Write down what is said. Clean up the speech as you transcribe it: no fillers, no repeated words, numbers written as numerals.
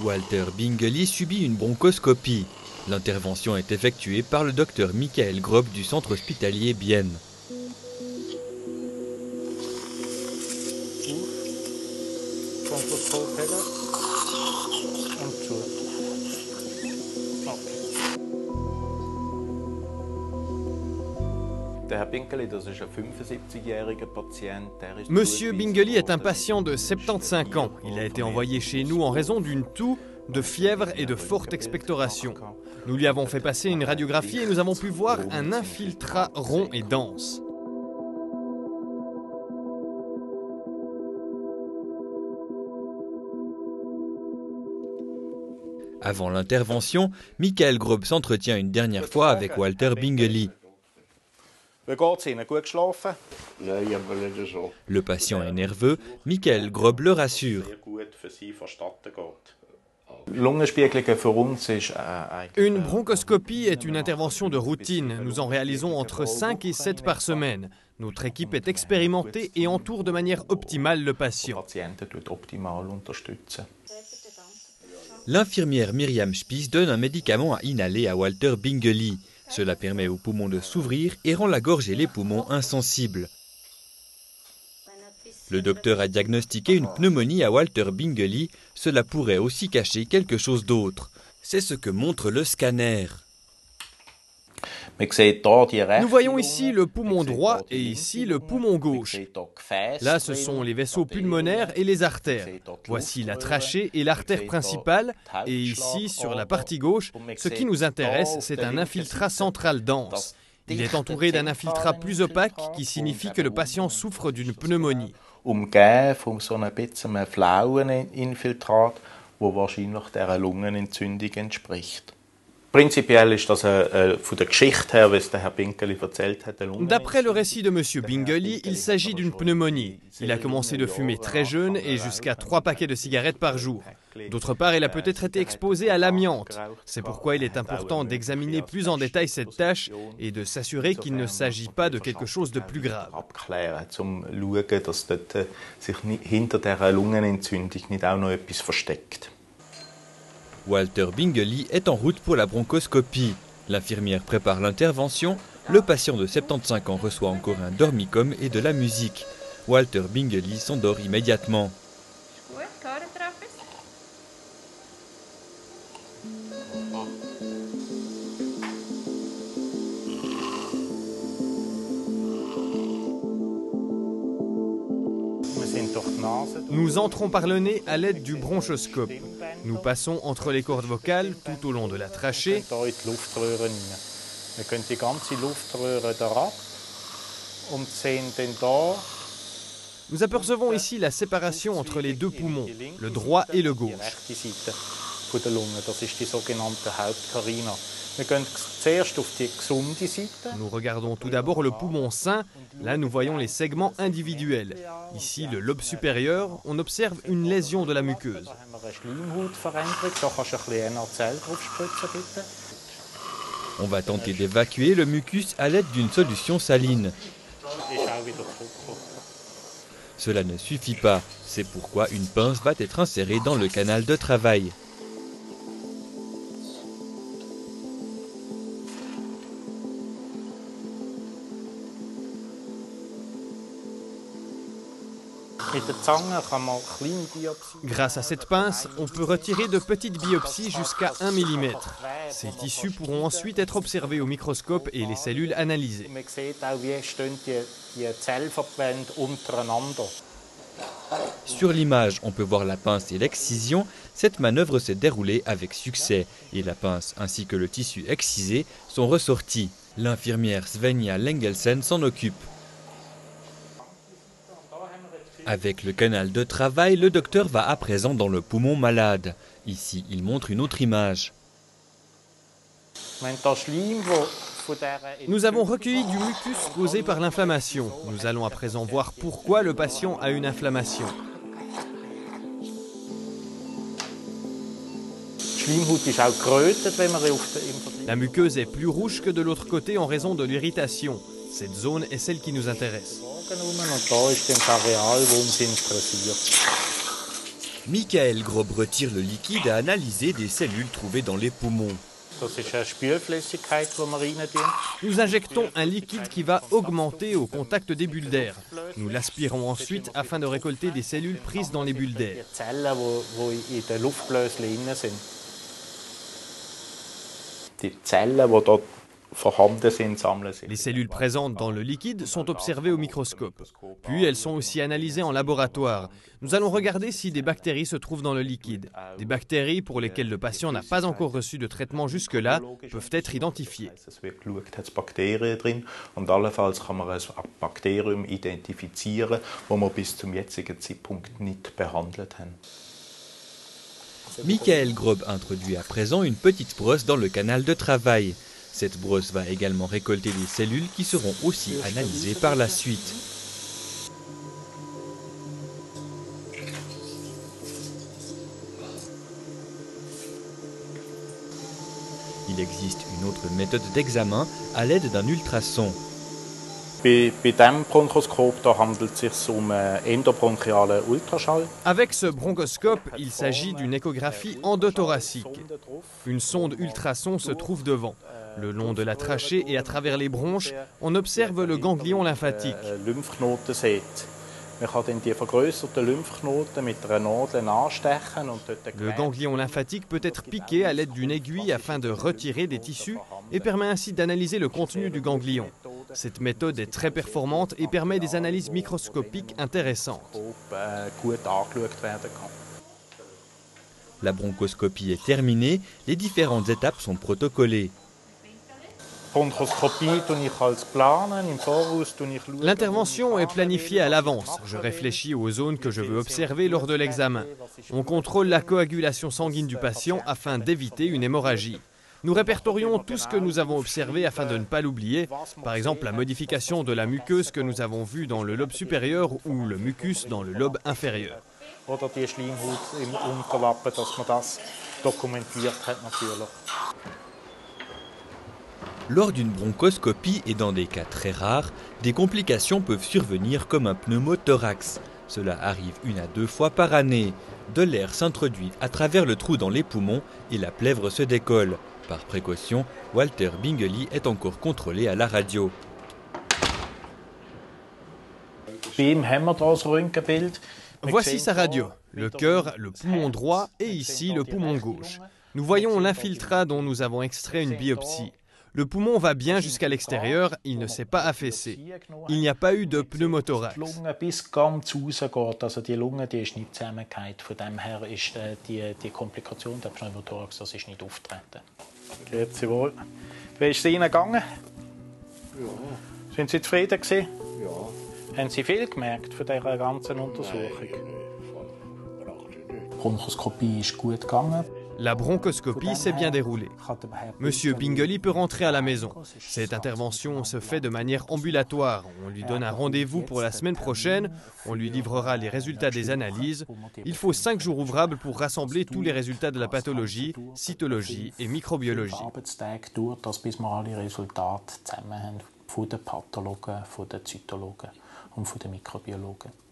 Walter Bingeli subit une bronchoscopie. L'intervention est effectuée par le docteur Michael Grob du centre hospitalier Bienne. Monsieur Bingeli est un patient de 75 ans. Il a été envoyé chez nous en raison d'une toux, de fièvre et de forte expectoration. Nous lui avons fait passer une radiographie et nous avons pu voir un infiltrat rond et dense. Avant l'intervention, Michael Grob s'entretient une dernière fois avec Walter Bingeli. Le patient est nerveux, Michael Grob le rassure. Une bronchoscopie est une intervention de routine. Nous en réalisons entre 5 et 7 par semaine. Notre équipe est expérimentée et entoure de manière optimale le patient. L'infirmière Myriam Spies donne un médicament à inhaler à Walter Bingeli. Cela permet aux poumons de s'ouvrir et rend la gorge et les poumons insensibles. Le docteur a diagnostiqué une pneumonie à Walter Bingeli. Cela pourrait aussi cacher quelque chose d'autre. C'est ce que montre le scanner. Nous voyons ici le poumon droit et ici le poumon gauche. Là, ce sont les vaisseaux pulmonaires et les artères. Voici la trachée et l'artère principale. Et ici, sur la partie gauche, ce qui nous intéresse, c'est un infiltrat central dense. Il est entouré d'un infiltrat plus opaque qui signifie que le patient souffre d'une pneumonie. D'après le récit de M. Bingeli, il s'agit d'une pneumonie. Il a commencé de fumer très jeune et jusqu'à 3 paquets de cigarettes par jour. D'autre part, il a peut-être été exposé à l'amiante. C'est pourquoi il est important d'examiner plus en détail cette tâche et de s'assurer qu'il ne s'agit pas de quelque chose de plus grave. Walter Bingeli est en route pour la bronchoscopie. L'infirmière prépare l'intervention. Le patient de 75 ans reçoit encore un dormicum et de la musique. Walter Bingeli s'endort immédiatement. Nous entrons par le nez à l'aide du bronchoscope. Nous passons entre les cordes vocales tout au long de la trachée. Nous apercevons ici la séparation entre les deux poumons, le droit et le gauche. Nous regardons tout d'abord le poumon sain. Là, nous voyons les segments individuels. Ici, le lobe supérieur, on observe une lésion de la muqueuse. On va tenter d'évacuer le mucus à l'aide d'une solution saline. Cela ne suffit pas. C'est pourquoi une pince va être insérée dans le canal de travail. Grâce à cette pince, on peut retirer de petites biopsies jusqu'à 1 mm. Ces tissus pourront ensuite être observés au microscope et les cellules analysées. Sur l'image, on peut voir la pince et l'excision. Cette manœuvre s'est déroulée avec succès et la pince ainsi que le tissu excisé sont ressortis. L'infirmière Svenja Lengelsen s'en occupe. Avec le canal de travail, le docteur va à présent dans le poumon malade. Ici, il montre une autre image. Nous avons recueilli du mucus causé par l'inflammation. Nous allons à présent voir pourquoi le patient a une inflammation. La muqueuse est plus rouge que de l'autre côté en raison de l'irritation. Cette zone est celle qui nous intéresse. Michael Grob retire le liquide à analyser des cellules trouvées dans les poumons. Nous injectons un liquide qui va augmenter au contact des bulles d'air. Nous l'aspirons ensuite afin de récolter des cellules prises dans les bulles d'air. Les cellules présentes dans le liquide sont observées au microscope. Puis elles sont aussi analysées en laboratoire. Nous allons regarder si des bactéries se trouvent dans le liquide. Des bactéries pour lesquelles le patient n'a pas encore reçu de traitement jusque-là peuvent être identifiées. Michael Grob introduit à présent une petite brosse dans le canal de travail. Cette brosse va également récolter des cellules qui seront aussi analysées par la suite. Il existe une autre méthode d'examen à l'aide d'un ultrason. Avec ce bronchoscope, il s'agit d'une échographie endothoracique. Une sonde ultrason se trouve devant. Le long de la trachée et à travers les bronches, on observe le ganglion lymphatique. Le ganglion lymphatique peut être piqué à l'aide d'une aiguille afin de retirer des tissus et permet ainsi d'analyser le contenu du ganglion. Cette méthode est très performante et permet des analyses microscopiques intéressantes. La bronchoscopie est terminée, les différentes étapes sont protocolées. L'intervention est planifiée à l'avance. Je réfléchis aux zones que je veux observer lors de l'examen. On contrôle la coagulation sanguine du patient afin d'éviter une hémorragie. Nous répertorions tout ce que nous avons observé afin de ne pas l'oublier. Par exemple, la modification de la muqueuse que nous avons vue dans le lobe supérieur ou le mucus dans le lobe inférieur. Lors d'une bronchoscopie et dans des cas très rares, des complications peuvent survenir comme un pneumothorax. Cela arrive 1 à 2 fois par année. De l'air s'introduit à travers le trou dans les poumons et la plèvre se décolle. Par précaution, Walter Binggeli est encore contrôlé à la radio. Voici sa radio. Le cœur, le poumon droit et ici le poumon gauche. Nous voyons l'infiltrat dont nous avons extrait une biopsie. Le poumon va bien jusqu'à l'extérieur, il ne s'est pas affaissé. Il n'y a pas eu de pneumothorax. Sind Sie zufrieden gewesen? Ja. Haben Sie viel gemerkt von dieser ganzen Untersuchung? Die Bronchoskopie ist gut gegangen. La bronchoscopie s'est bien déroulée. Monsieur Binggeli peut rentrer à la maison. Cette intervention se fait de manière ambulatoire. On lui donne un rendez-vous pour la semaine prochaine. On lui livrera les résultats des analyses. Il faut 5 jours ouvrables pour rassembler tous les résultats de la pathologie, cytologie et microbiologie. Von den Pathologen, von den Zytologen und von den Mikrobiologen.